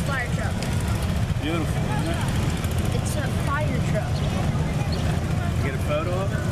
fire truck. Beautiful, isn't it? It's a fire truck. Get a photo of it?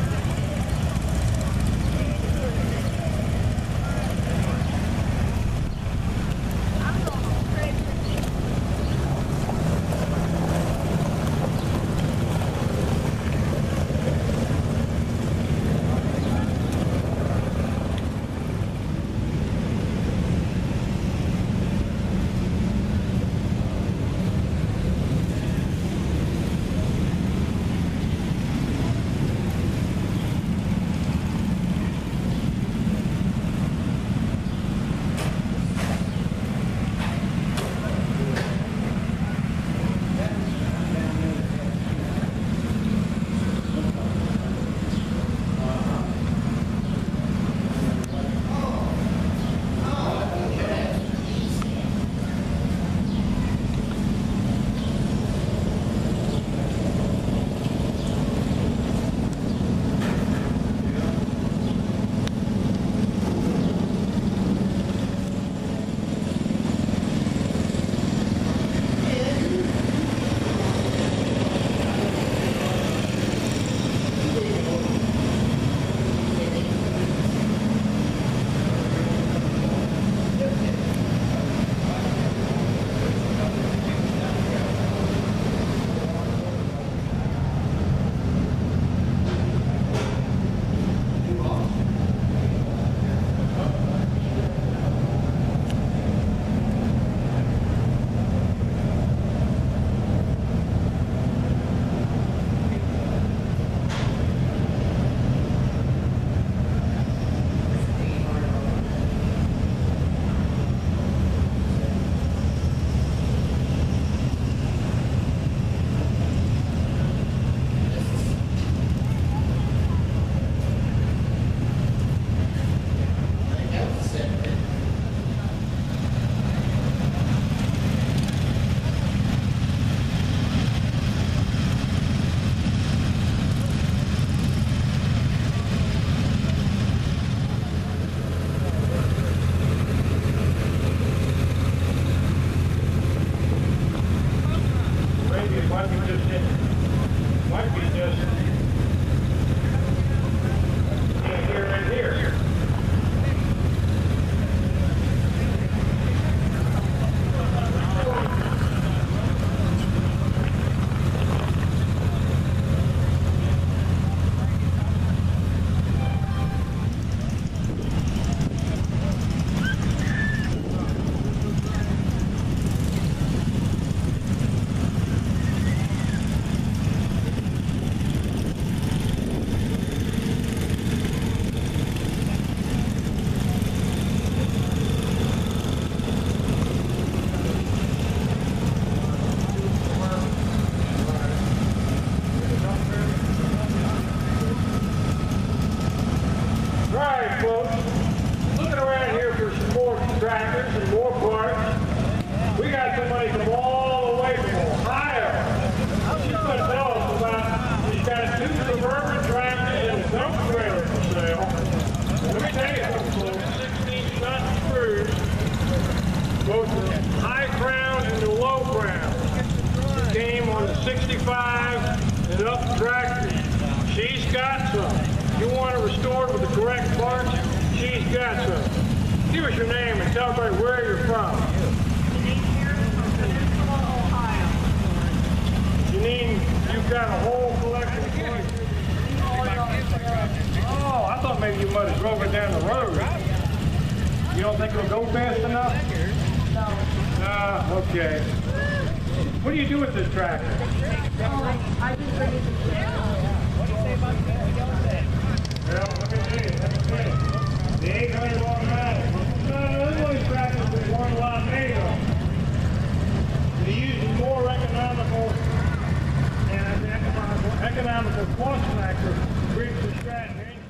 tractors and more parts. We got somebody from all the way from Ohio. She's going to tell us about, she's got 2 suburban tractors and a dump trailer for sale. Let me tell you something, folks. 16 shot screws, both the high crown and the low crown. It came on the 65 and up tractor. She's got some. You want to restore it with the correct parts? She's got some. Give us your name and tell everybody where you're from. Janine, you've got a whole collection of parts. Oh, I thought maybe you might have drove it down the road. You don't think it'll go fast enough? No. Ah, okay. What do you do with this tractor? I just bring it to the What do you say about that? Well, let me tell you. The 800 automatic. No, those tractors that weren't a lot made of. They use a more economical and economical force tractor to reach the strat.